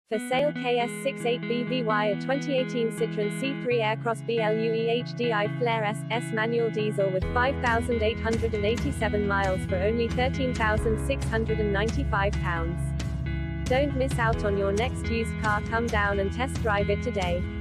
For sale KS68BVY, a 2018 Citroen C3 Aircross BLUEHDI FLAIR S manual diesel with 5,887 miles for only £13,695. Don't miss out on your next used car. Come down and test drive it today.